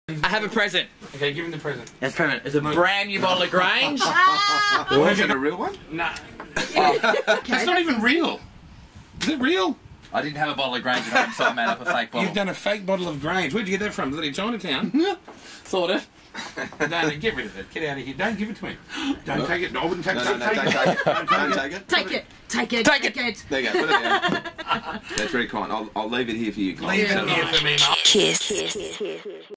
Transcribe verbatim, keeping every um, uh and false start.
I have a present. Okay, give him the present. That's present. It's a brand new bottle of Grange. Well, is it a real one? Nah. Oh. That's not even real. Is it real? I didn't have a bottle of Grange at home, so I made up a fake bottle. You've done a fake bottle of Grange. Where'd you get that from? Bloody Chinatown? Sort of. No, no, get rid of it. Get out of here. Don't give it to him. Don't no. take it. No, I wouldn't take no, it. No, no, don't take it. Don't take it. Take it. Take it. Take it. Take it. There you go. Put it down. That's very kind. I'll, I'll leave it here for you guys. Leave it here for me, Mum. Kiss. Kiss.